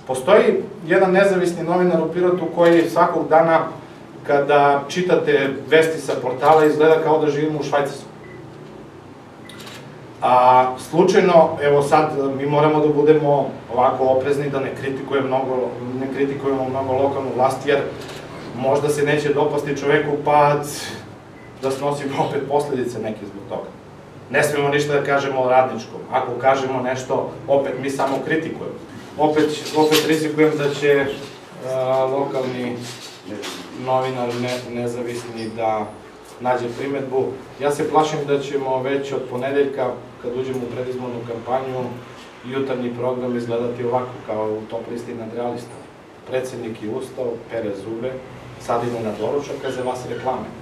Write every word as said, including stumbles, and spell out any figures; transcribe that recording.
Postoji jedan nezavisni novinar u Pirotu koji svakog dana, kada čitate vesti sa portala, izgleda kao da živimo u Švajcarskoj. A slučajno, evo sad, mi moramo da budemo ovako oprezni da ne kritikujemo mnogo lokalnu vlast, jer možda se neće dopasti čoveku pa da snosimo opet posledice neke zbog toga. Ne smemo ništa da kažemo o radničkom. Ako kažemo nešto, opet mi samo kritikujemo. Opet rizikujem da će lokalni novinar nezavisni da nađe primetbu. Ja se plašim da ćemo već od ponedeljka, kad uđemo u predizbornu kampanju, jutarnji program izgledati ovako, kao u Top listi nadrealista. Predsednik je ustao, pere zube, sad ide na doručak, a za vas reklame.